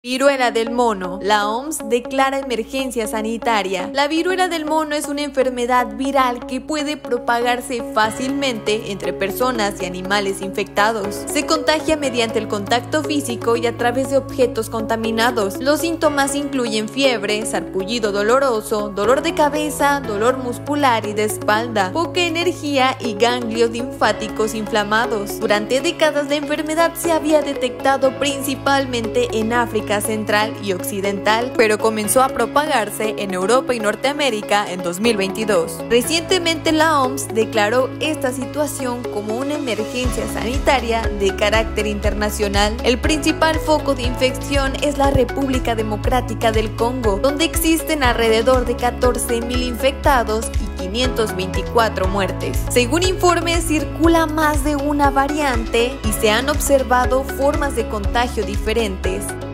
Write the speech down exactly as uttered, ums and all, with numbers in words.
Viruela del mono. La O M S declara emergencia sanitaria. La viruela del mono es una enfermedad viral que puede propagarse fácilmente entre personas y animales infectados. Se contagia mediante el contacto físico y a través de objetos contaminados. Los síntomas incluyen fiebre, sarpullido doloroso, dolor de cabeza, dolor muscular y de espalda, poca energía y ganglios linfáticos inflamados. Durante décadas la enfermedad se había detectado principalmente en África Central y Occidental, pero comenzó a propagarse en Europa y Norteamérica en dos mil veintidós. Recientemente la O M S declaró esta situación como una emergencia sanitaria de carácter internacional. El principal foco de infección es la República Democrática del Congo, donde existen alrededor de catorce mil infectados y quinientas veinticuatro muertes. Según informes, circula más de una variante y se han observado formas de contagio diferentes.